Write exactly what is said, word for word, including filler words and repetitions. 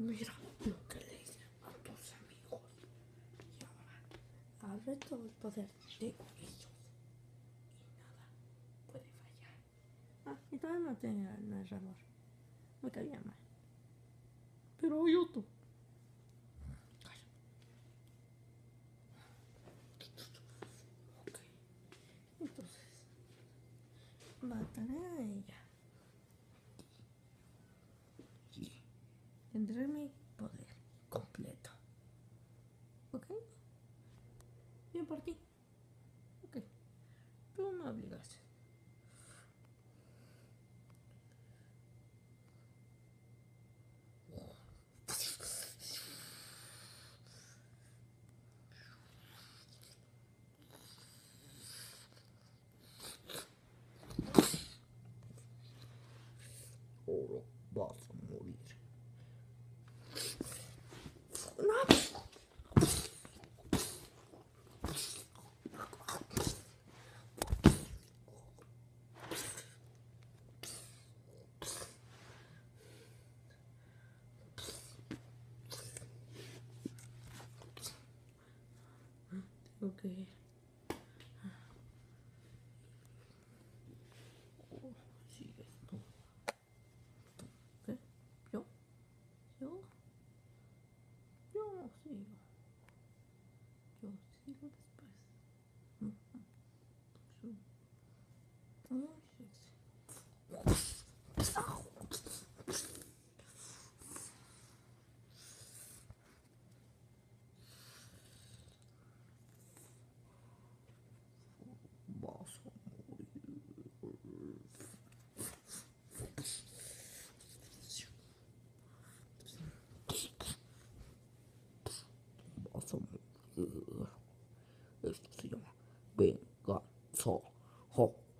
Mira lo que le hice a tus amigos. Y ahora abre todo el poder de ellos. Y nada puede fallar. Ah, y todavía no tenía el narrador. Me caía mal. Pero hay otro. Ok. Entonces, mataré a ella. Y tendré mi poder completo. ¿Ok? Bien por ti. Ok. Pero no obligas. Ahora vas a morir. No. Tengo que ir. Oh, sigues tú. ¿Qué? ¿Yo? ¿Yo? Yo sigo. Yo sigo después. Muy sexy. Vas a morir. Vas a morir. Esto se llama venganza.